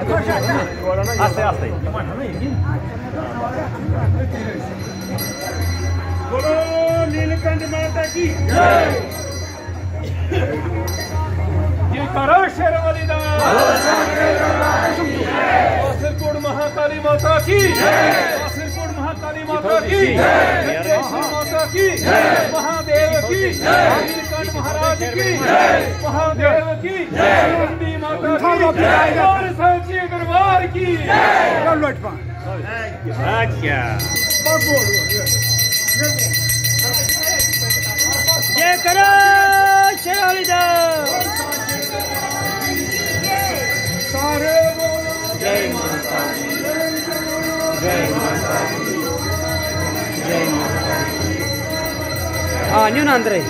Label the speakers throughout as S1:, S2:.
S1: आस्ते आस्ते
S2: बोलो नीलकंठ माता की जय। ये करो शेरवाली दा वासिलकोट महाकाली माता की वासिलकोट महाकाली माता की माता की महादेव की नीलकंठ महाराज की महादेव की चंडी माता की और सच्चे दरबार की
S3: जय करो शेरवाली दा
S2: सारे
S3: जय माता दी जय माता दी जय माता दी न्यू ना अंदर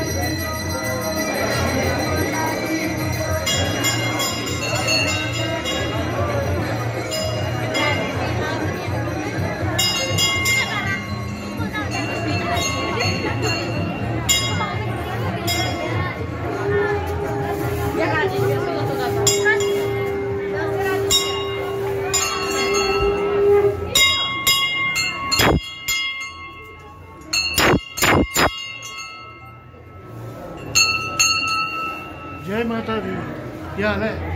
S4: जय माता दी। क्या हाल है?